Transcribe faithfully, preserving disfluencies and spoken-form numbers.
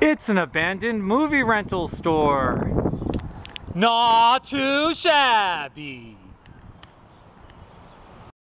It's an abandoned movie rental store. Not too shabby.